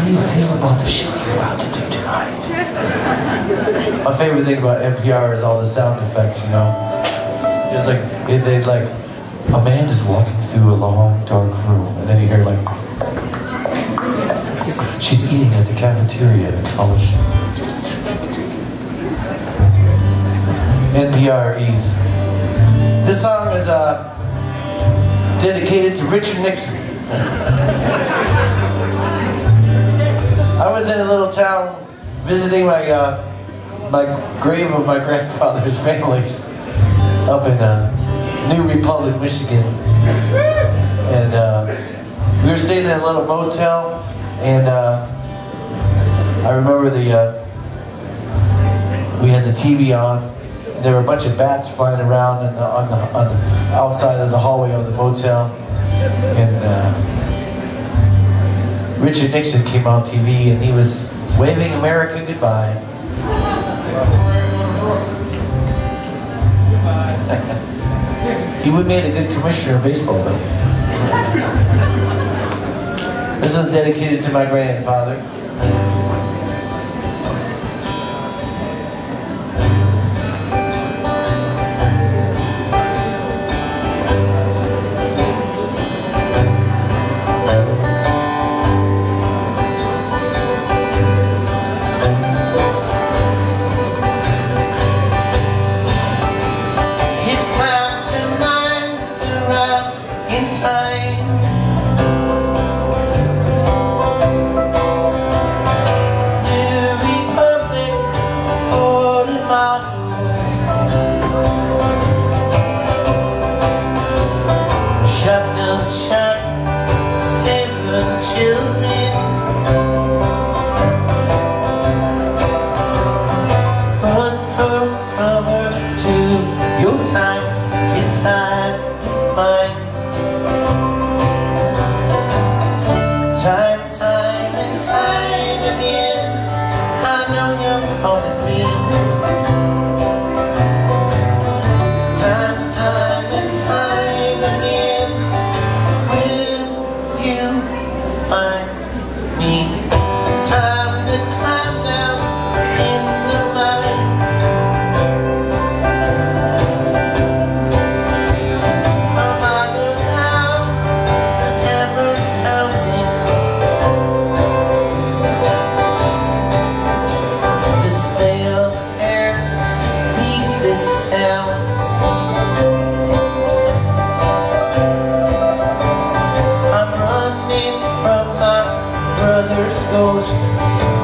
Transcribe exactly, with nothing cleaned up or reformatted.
do you feel about the show you're about to do tonight? My favorite thing about N P R is all the sound effects, you know? It's like, it, they like, a man just walking through a long, dark room, and then you hear like, she's eating at the cafeteria at the college. N P R East. This song is uh, dedicated to Richard Nixon. I was in a little town visiting my uh, my grave of my grandfather's families up in uh, New Republic, Michigan, and uh, we were staying in a little motel, and uh, I remember the uh, we had the T V on. There were a bunch of bats flying around in the, on, the, on the outside of the hallway of the motel, and uh, Richard Nixon came on T V and he was waving America goodbye. He would have made a good commissioner of baseball, though. This was dedicated to my grandfather. Ghost